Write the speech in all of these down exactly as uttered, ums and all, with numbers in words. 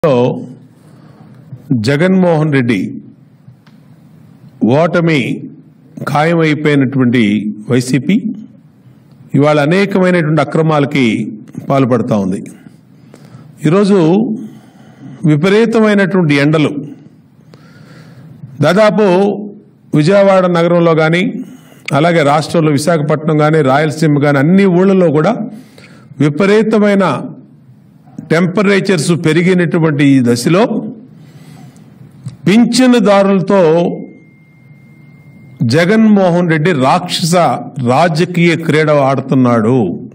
జగన్మోహన్ రెడ్డి ఓటమి ఖాయమైపోయినటువంటి వైసీపీ ఇవాళ అనేకమైనటువంటి అక్రమాలకి పాల్పడతా ఉంది. ఈరోజు విపరీతమైనటువంటి ఎండలు దాదాపు విజయవాడ నగరంలో కానీ అలాగే రాష్ట్రంలో విశాఖపట్నం కానీ రాయలసీమ కానీ అన్ని ఊళ్ళలో కూడా విపరీతమైన టెంపరేచర్స్ పెరిగినటువంటి ఈ దశలో పింఛనుదారులతో జగన్మోహన్ రెడ్డి రాక్షస రాజకీయ క్రీడ ఆడుతున్నాడు.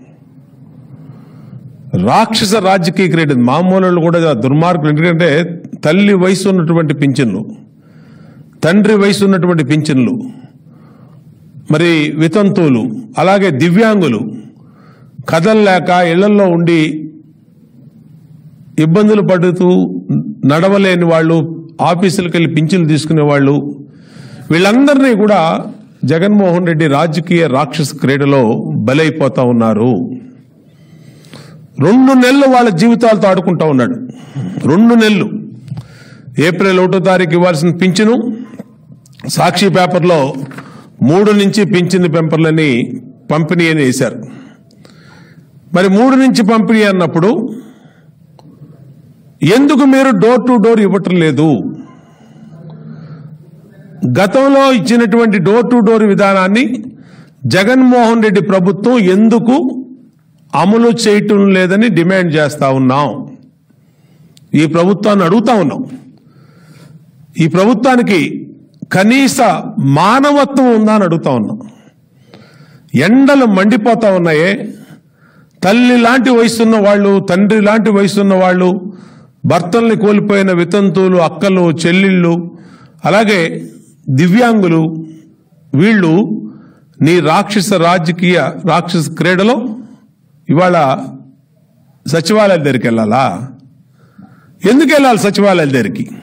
రాక్షస రాజకీయ క్రీడ మామూలు కూడా దుర్మార్గులు. ఎందుకంటే తల్లి వయసు ఉన్నటువంటి పింఛన్లు, తండ్రి వయసు ఉన్నటువంటి పింఛన్లు, మరి వితంతువులు, అలాగే దివ్యాంగులు, కదల్లేక ఇళ్లలో ఉండి ఇబ్బందులు పడుతూ నడవలేని వాళ్ళు, ఆఫీసులకు వెళ్ళి పింఛన్లు తీసుకునే వాళ్ళు, వీళ్ళందరినీ కూడా జగన్మోహన్ రెడ్డి రాజకీయ రాక్షస క్రీడలో బలైపోతా ఉన్నారు. రెండు నెలలు వాళ్ళ జీవితాలతో ఆడుకుంటా ఉన్నాడు. రెండు నెలలు ఏప్రిల్ ఒకటో తారీఖు ఇవ్వాల్సిన పింఛను సాక్షి పేపర్లో మూడు నుంచి పింఛన్ పెంపర్లని పంపిణీ అని వేశారు. మరి మూడు నుంచి పంపిణీ అన్నప్పుడు ఎందుకు మీరు డోర్ టు డోర్ ఇవ్వటం లేదు? గతంలో ఇచ్చినటువంటి డోర్ టు డోర్ విధానాన్ని జగన్మోహన్ రెడ్డి ప్రభుత్వం ఎందుకు అమలు చేయటం లేదని డిమాండ్ చేస్తా ఉన్నాం. ఈ ప్రభుత్వాన్ని అడుగుతా ఉన్నాం. ఈ ప్రభుత్వానికి కనీస మానవత్వం ఉందా అని అడుగుతా ఉన్నాం. ఎండలు మండిపోతా ఉన్నాయే. తల్లి లాంటి వయసున్న వాళ్ళు, తండ్రి లాంటి వయసున్న వాళ్ళు, భర్తల్ని కోల్పోయిన వితంతువులు, అక్కలు, చెల్లిళ్ళు, అలాగే దివ్యాంగులు, వీళ్ళు నీ రాక్షస రాజకీయ రాక్షస క్రీడలో ఇవాళ సచివాలయాల దగ్గరికి వెళ్ళాలా? ఎందుకు వెళ్ళాలి సచివాలయాల దగ్గరికి?